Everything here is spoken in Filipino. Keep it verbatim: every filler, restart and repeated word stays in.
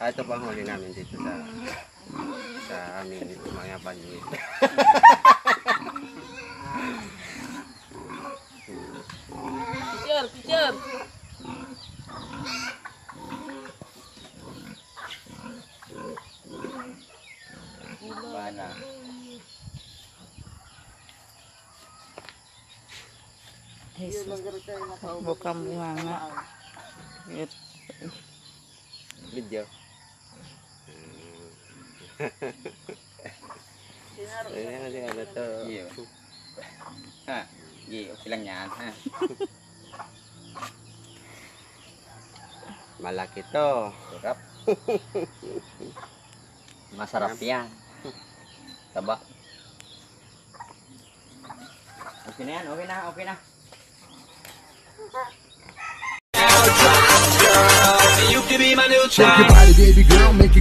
Ah, ito pang huli namin dito sa sa aming mga banyo. Picture, picture. Mana? Bukan bunga. Video. Ayan, ayan, ano to? Iya. Ha, iya, okay lang yan. Ha? Malaki to. Sarap. Masarap yan. Taba. Okay na yan, okay na, okay na. Shake your body, baby girl, make